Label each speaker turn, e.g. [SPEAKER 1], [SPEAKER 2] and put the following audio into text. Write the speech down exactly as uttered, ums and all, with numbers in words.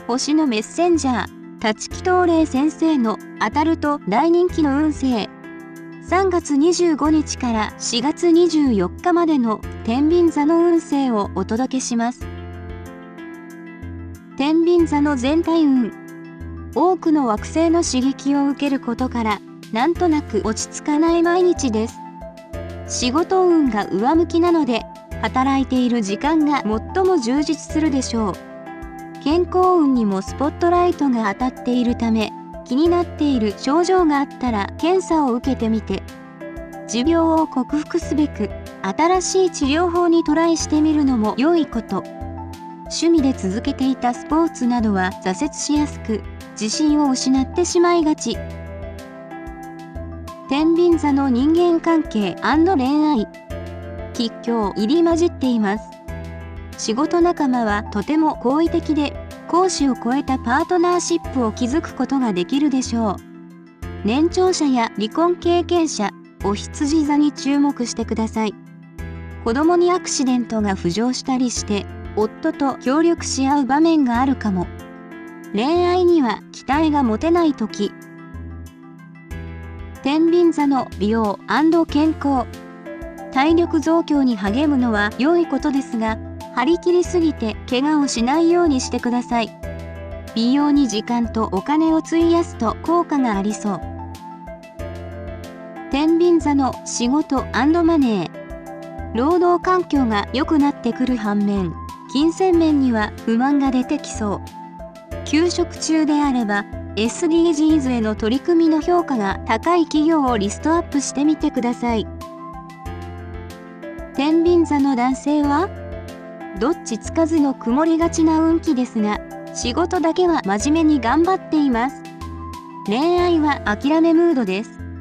[SPEAKER 1] 星のメッセンジャー、立木東霊先生の当たると大人気の運勢。さんがつにじゅうごにちからしがつにじゅうよっかまでの天秤座の運勢をお届けします。天秤座の全体運。多くの惑星の刺激を受けることから、なんとなく落ち着かない毎日です。仕事運が上向きなので、働いている時間が最も充実するでしょう。健康運にもスポットライトが当たっているため、気になっている症状があったら検査を受けてみて、持病を克服すべく新しい治療法にトライしてみるのも良いこと。趣味で続けていたスポーツなどは挫折しやすく、自信を失ってしまいがち。天秤座の人間関係&恋愛。吉凶入り混じっています。仕事仲間はとても好意的で、公私を超えたパートナーシップを築くことができるでしょう。年長者や離婚経験者、お羊座に注目してください。子供にアクシデントが浮上したりして、夫と協力し合う場面があるかも。恋愛には期待が持てないとき。天秤座の美容&健康。体力増強に励むのは良いことですが、張り切りすぎて怪我をしないようにしてください。美容に時間とお金を費やすと効果がありそう。天秤座の仕事&マネー。労働環境が良くなってくる反面、金銭面には不満が出てきそう。休職中であれば、エスディージーズ への取り組みの評価が高い企業をリストアップしてみてください。天秤座の男性はどっちつかずの曇りがちな運気ですが、仕事だけは真面目に頑張っています。恋愛は諦めムードです。